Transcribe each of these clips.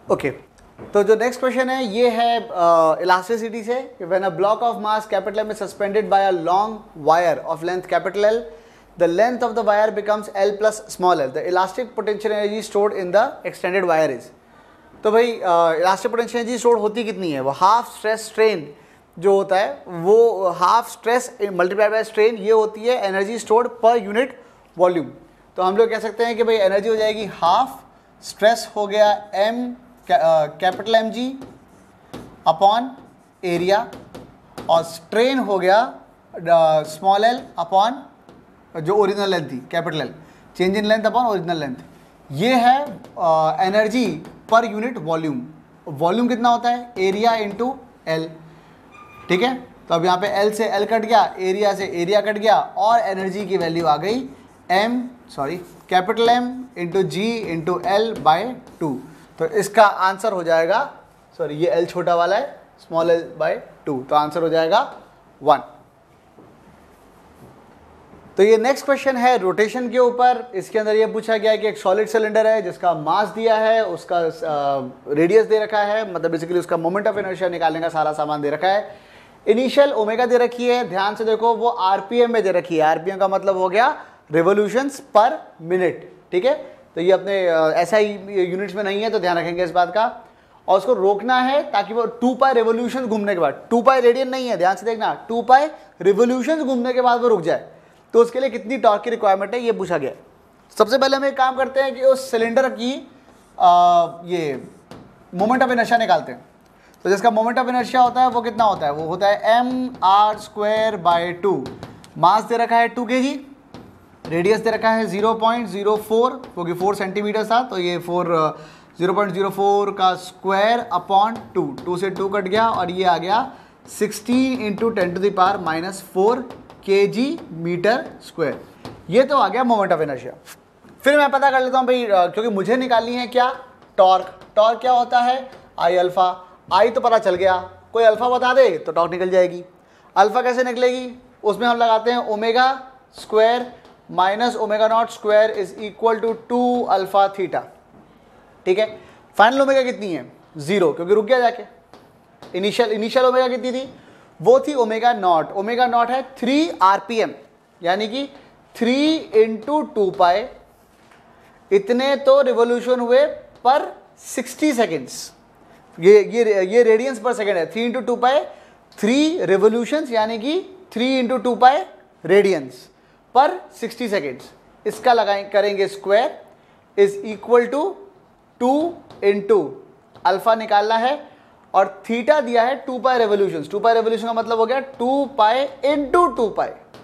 Okay तो जो next question है ये है इलास्टिसिटी से। When a block of mass capital M is suspended by a long wire of length capital L, the length of the wire becomes L plus small L, the elastic potential energy stored in the extended wire is. तो भाई elastic potential energy store होती कितनी है? वो half stress strain जो होता है वो half stress multiplied by strain, ये होती है energy stored per unit volume. तो हम लोग कह सकते हैं कि भाई एनर्जी हो जाएगी हाफ स्ट्रेस हो गया M capital M g upon area, और स्ट्रेन हो गया स्मॉल एल अपॉन जो ओरिजिनल लेंथ थी capital L, change in length upon original length. ये है एनर्जी पर यूनिट वॉल्यूम। वॉल्यूम कितना होता है? Area into L. ठीक है, तो अब यहाँ पे एल से एल कट गया, एरिया से एरिया कट गया, और एनर्जी की वैल्यू आ गई capital M into g into L by 2। तो इसका आंसर हो जाएगा, सॉरी ये एल छोटा वाला है, स्मॉल एल बाय 2, तो आंसर हो जाएगा 1। तो ये नेक्स्ट क्वेश्चन है रोटेशन के ऊपर। इसके अंदर ये पूछा गया है कि एक सॉलिड सिलेंडर है जिसका मास दिया है, उसका रेडियस दे रखा है, मतलब बेसिकली उसका मोमेंट ऑफ इनर्शिया निकालने का सारा सामान दे रखा है। इनिशियल ओमेगा दे रखी है, ध्यान से देखो वो आरपीएम में दे रखी है। आरपीएम का मतलब हो गया रिवोल्यूशंस पर मिनट। ठीक है, तो ये अपने ऐसा ही यूनिट्स में नहीं है, तो ध्यान रखेंगे इस बात का। और उसको रोकना है ताकि वो 2 पाई रिवोल्यूशन घूमने के बाद, 2 पाई रेडियन नहीं है, ध्यान से देखना, 2 पाई रिवोल्यूशन घूमने के बाद वो रुक जाए। तो उसके लिए कितनी टॉर्क की रिक्वायरमेंट है ये पूछा गया। सबसे पहले हम एक काम करते हैं कि उस सिलेंडर की ये मोमेंट ऑफ इनर्शिया निकालते हैं। तो जिसका मोमेंट ऑफ इनर्शिया होता है वो कितना होता है? वो होता है एम आर स्क्वायर बाय 2। मास दे रखा है 2 kg, रेडियस दे रखा है 0.04 क्योंकि 4 सेंटीमीटर था, तो ये 0.04 का स्क्वायर अपॉन 2 से 2 कट गया, और ये आ गया 16 इंटू 10⁻⁻4 kg मीटर स्क्वायर। ये तो आ गया मोमेंट ऑफ इनर्शिया। फिर मैं पता कर लेता हूँ भाई, क्योंकि मुझे निकालनी है क्या? टॉर्क। टॉर्क क्या होता है? आई अल्फा। आई तो पता चल गया, कोई अल्फा बता दे तो टॉर्क निकल जाएगी। अल्फा कैसे निकलेगी? उसमें हम लगाते हैं omega square minus omega not square is equal to 2 alpha theta. ठीक है, फाइनल ओमेगा कितनी है? 0, क्योंकि रुक गया जाके। इनिशियल ओमेगा कितनी थी? वो थी ओमेगा नॉट। ओमेगा नॉट है 3 आरपीएम, यानी कि 3 इंटू 2 पाई, इतने तो रिवोल्यूशन हुए पर 60 सेकेंड्स। ये रेडियंस पर सेकेंड है। 3 इंटू 2 पाई 3 रिवोल्यूशंस, यानी कि 3 इंटू 2 पाई रेडियंस पर 60 सेकेंड्स। इसका करेंगे square is equal to 2 into alpha निकालना है, और थीटा दिया है 2 पाई रेवोल्यूशंस। 2 पाई रेवोल्यूशन का मतलब हो गया 2 पाई इंटू 2 पाई।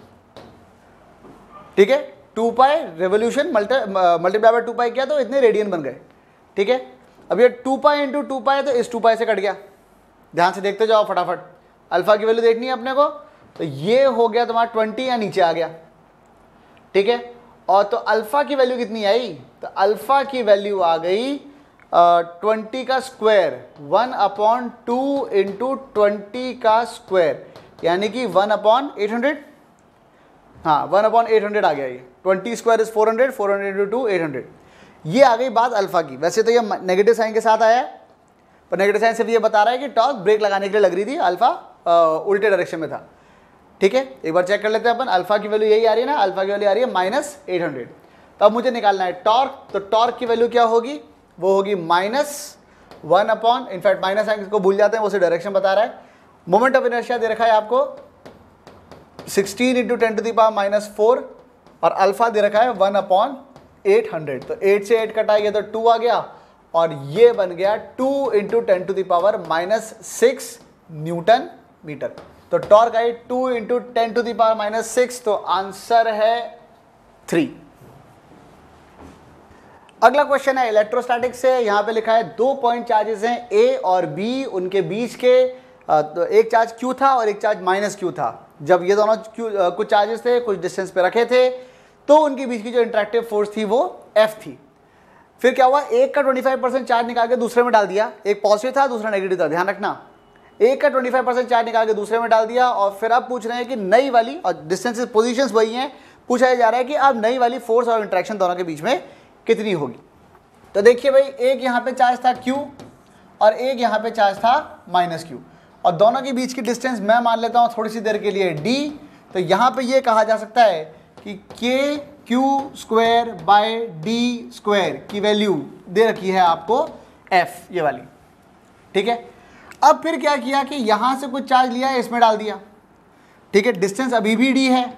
ठीक है, 2 pi revolution multiply by 2 pi किया तो इतने रेडियन बन गए। ठीक है, अब ये 2 पाई इंटू 2 पाई तो इस 2 पाई से कट गया। ध्यान से देखते जाओ फटाफट, अल्फा की वैल्यू देखनी है अपने को, तो ये हो गया तुम्हारा 20 या नीचे आ गया। ठीक है, और तो अल्फा की वैल्यू कितनी आई? तो अल्फा की वैल्यू आ गई 20 का स्क्वायर 1/2 इंटू 20 का स्क्वायर, यानी कि 1/800। हाँ, 1/800 आ गया ये। 20 स्क्वायर इज 400, 400 इंटू 2 800। ये आ गई बात अल्फा की। वैसे तो ये नेगेटिव साइन के साथ आया है, पर नेगेटिव साइन सिर्फ ये बता रहा है कि टॉर्क ब्रेक लगाने के लिए लग रही थी, अल्फा उल्टे डायरेक्शन में था। ठीक है, एक बार चेक कर लेते हैं अपन। अल्फा की वैल्यू यही आ रही है ना, अल्फा की वैल्यू आ रही है -800। तो अब मुझे निकालना है टॉर्क। तो टॉर्क की वैल्यू क्या होगी? वो होगी -1 इनफैक्ट माइनस साइन को भूल जाते हैं, वो से डायरेक्शन बता रहा है। मोमेंट ऑफ इनर्शिया दे रखा है आपको 16 इंटू 10⁻⁻4, और अल्फा दे रखा है 1/800। तो 8 से 8 कटाइए तो 2 आ गया, और ये बन गया 2 इंटू 10⁻⁻6 न्यूटन मीटर। तो टॉर्क आई 2 इंटू 10⁻⁻6, तो आंसर है 3। अगला क्वेश्चन है इलेक्ट्रोस्टैटिक से। यहाँ पे लिखा है 2 पॉइंट चार्जेस हैं ए और बी, उनके बीच के तो एक चार्ज Q था और एक चार्ज -Q था। जब ये दोनों कुछ चार्जेस थे, कुछ डिस्टेंस पे रखे थे, तो उनके बीच की जो इंटरेक्टिव फोर्स थी वो F थी। फिर क्या हुआ? एक का 25% चार्ज निकाल के दूसरे में डाल दिया। एक पॉजिटिव था, दूसरा नेगेटिव था, ध्यान रखना। एक का 25% चार्ज निकाल के दूसरे में डाल दिया, और फिर अब पूछ रहे हैं कि नई वाली, और डिस्टेंसेस पोजीशंस वही हैं, पूछा जा रहा है कि अब नई वाली फोर्स और इंटरेक्शन दोनों के बीच में कितनी होगी। तो देखिए भाई, एक यहाँ पे चार्ज था Q, और एक यहाँ पे चार्ज था माइनस क्यू, और दोनों के बीच की डिस्टेंस मैं मान लेता हूँ थोड़ी सी देर के लिए d। तो यहाँ पे ये कहा जा सकता है कि k q square by d square की वैल्यू दे रखी है आपको f, ये वाली, ठीक है। अब फिर क्या किया कि यहाँ से कुछ चार्ज लिया है, इसमें डाल दिया, ठीक है। डिस्टेंस अभी भी d है।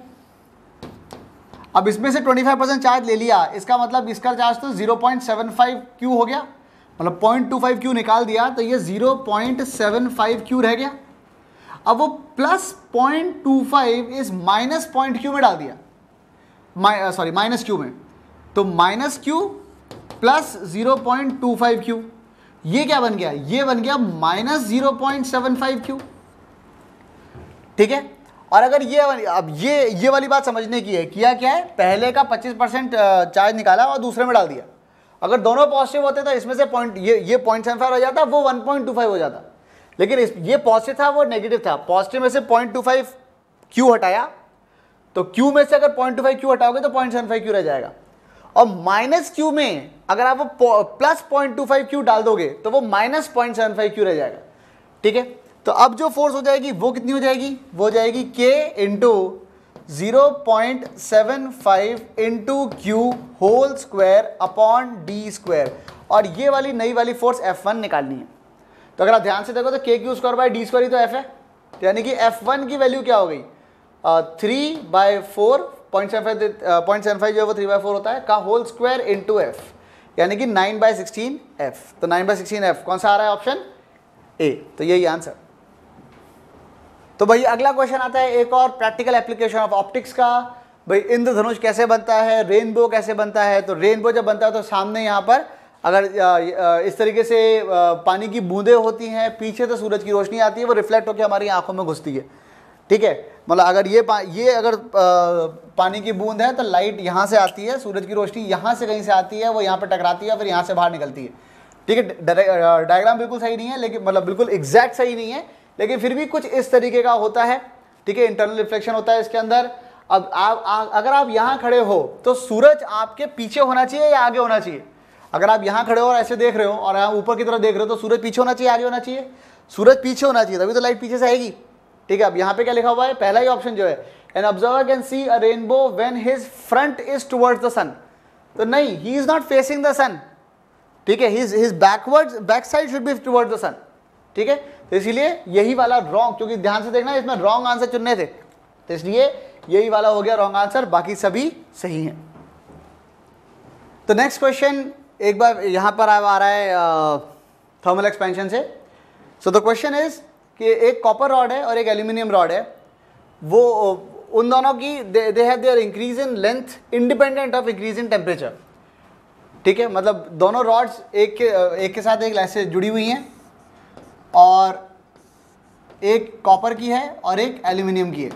अब इसमें से 25% चार्ज ले लिया, इसका मतलब इसका चार्ज तो 0.75 क्यू हो गया, मतलब 0.25 क्यू निकाल दिया, तो ये 0.75 क्यू रह गया। अब वो प्लस 0.25 इस माइनस पॉइंट क्यू में डाल दिया, माइनस क्यू में, तो माइनस क्यू प्लस 0.25 क्यू, ये क्या बन गया, ये बन गया माइनस 0.75 क्यू, ठीक है। और अगर अब ये वाली बात समझने की है, किया क्या है, पहले का 25% चार्ज निकाला और दूसरे में डाल दिया। अगर दोनों पॉजिटिव होते तो इसमें से ये 0.75 हो जाता, वो 1.25 हो जाता, लेकिन ये पॉजिटिव था, वो नेगेटिव था। पॉजिटिव में से 0.25 क्यू हटाया, तो क्यू में से अगर 0.25 क्यू हटाओगे तो 0.75 क्यू रह जाएगा, और माइनस क्यू में अगर आप वो प्लस 0.25 क्यू डाल दोगे तो वो माइनस 0.75 क्यू रह जाएगा, ठीक है। तो अब जो फोर्स हो जाएगी वो कितनी हो जाएगी, वो हो जाएगी k into 0.75 into q whole square upon d square, और ये वाली नई वाली फोर्स F1 निकालनी है। तो अगर आप ध्यान से देखो तो k q square by d square ही तो F है, तो यानी कि F1 की वैल्यू क्या हो गई, 3/4, 0.75 जो है वो 3/4 होता है, का होल स्क्वायर इंटू F, यानी कि 9/16 F। तो 9/16 F कौन सा आ रहा है, ऑप्शन ए, तो यही आंसर। तो भाई अगला क्वेश्चन आता है एक और प्रैक्टिकल एप्लीकेशन ऑफ ऑप्टिक्स का। भाई इंद्रधनुष कैसे बनता है, रेनबो कैसे बनता है। तो रेनबो जब बनता है तो सामने यहाँ पर अगर इस तरीके से पानी की बूंदें होती हैं, पीछे तो सूरज की रोशनी आती है, वो रिफ्लेक्ट होकर हमारी आंखों में घुसती है, ठीक है। मतलब अगर ये अगर पानी की बूंद है तो लाइट यहाँ से आती है, सूरज की रोशनी यहाँ से कहीं से आती है, वो यहाँ पर टकराती है, फिर यहाँ से बाहर निकलती है, ठीक है। डायग्राम बिल्कुल सही नहीं है, लेकिन मतलब बिल्कुल एग्जैक्ट सही नहीं है, लेकिन फिर भी कुछ इस तरीके का होता है, ठीक है। इंटरनल रिफ्लेक्शन होता है इसके अंदर। अब अगर आप यहाँ खड़े हो तो सूरज आपके पीछे होना चाहिए या आगे होना चाहिए। अगर आप यहाँ खड़े हो और ऐसे देख रहे हो और यहाँ ऊपर की तरफ देख रहे हो तो सूरज पीछे होना चाहिए, आगे होना चाहिए, सूरज पीछे होना चाहिए, तभी तो लाइट पीछे से आएगी, ठीक है। अब यहाँ पे क्या लिखा हुआ है, पहला ही ऑप्शन जो है, an observer can see a rainbow when his front is towards the sun. तो नहीं, he is not facing the sun, ठीक है, his back side should be towards the sun, ठीक है। तो इसीलिए यही वाला रॉन्ग, क्योंकि ध्यान से देखना इसमें रॉन्ग आंसर चुनने थे, तो इसलिए यही वाला हो गया रॉन्ग आंसर, बाकी सभी सही हैं। तो नेक्स्ट क्वेश्चन एक बार यहाँ पर आ रहा है थर्मल एक्सपेंशन से। सो द क्वेश्चन इज कि एक कॉपर रॉड है और एक एल्यूमिनियम रॉड है, वो उन दोनों की they have their increase in length independent of increase in temperature, ठीक है। मतलब दोनों रॉड्स एक के साथ एक ऐसे जुड़ी हुई हैं, और एक कॉपर की है और एक एल्यूमिनियम की है,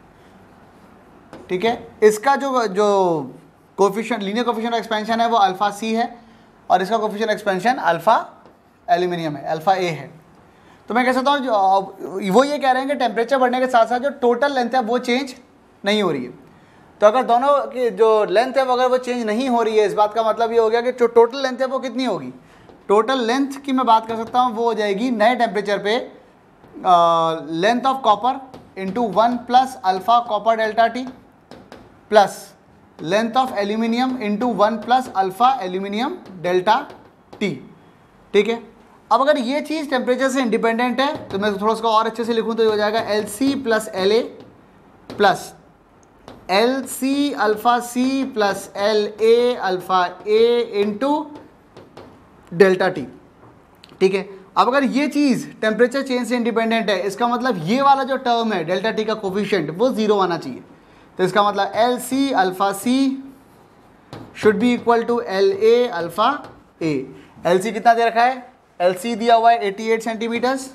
ठीक है। इसका जो coefficient, linear coefficient of expansion है वो अल्फा सी है, और इसका कोफिशिएंट एक्सपेंशन अल्फा एल्यूमिनियम है, अल्फा ए है। तो मैं कह सकता हूँ वो ये कह रहे हैं कि टेम्परेचर बढ़ने के साथ साथ जो टोटल लेंथ है वो चेंज नहीं हो रही है। तो अगर दोनों की जो लेंथ है वो अगर वो चेंज नहीं हो रही है, इस बात का मतलब ये हो गया कि जो टोटल लेंथ है वो कितनी होगी, टोटल लेंथ की मैं बात कर सकता हूँ, वो हो जाएगी नए टेम्परेचर पे length of copper into 1 plus alpha copper delta T plus length of aluminium into 1 plus alpha aluminium delta T, ठीक है। अब अगर ये चीज़ टेम्परेचर से इंडिपेंडेंट है तो मैं थोड़ा उसको और अच्छे से लिखूँ तो ये हो जाएगा L C plus L A plus L C alpha C plus L A alpha A into delta T, ठीक है। अब अगर ये चीज़ टेम्परेचर चेंज से इंडिपेंडेंट है, इसका मतलब ये वाला जो टर्म है डेल्टा टी का कोफिशिएंट वो जीरो आना चाहिए। तो इसका मतलब L C alpha C should be equal to L A alpha A. L C कितना दे रखा है, एल सी दिया हुआ है 88 सेंटीमीटर्स,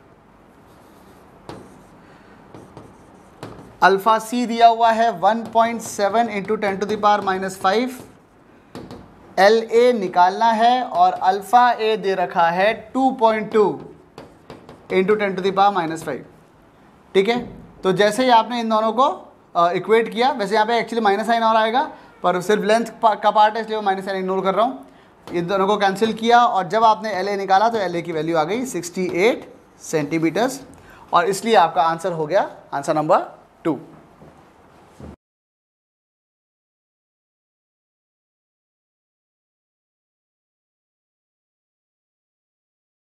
अल्फा सी दिया हुआ है 1.7 इंटू 10⁻⁻⁵, एल ए निकालना है और अल्फा ए दे रखा है 2.2 इंटू 10⁻⁻⁵, ठीक है। तो जैसे ही आपने इन दोनों को इक्वेट किया, वैसे यहाँ पे एक्चुअली माइनस साइन और आएगा, पर सिर्फ लेंथ का पार्ट है इसलिए मैं माइनस साइन इग्नोर कर रहा हूँ। इन दोनों को कैंसिल किया और जब आपने LA निकाला तो LA की वैल्यू आ गई 68 सेंटीमीटर्स, और इसलिए आपका आंसर हो गया आंसर नंबर 2।